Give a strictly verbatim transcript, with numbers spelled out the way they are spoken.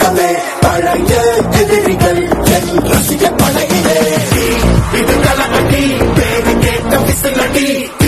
ரத்தமே பழைய எதிரிகள் என் ரசிக படையிலே இது கலகடி பேரு கேட்ட விசிலடி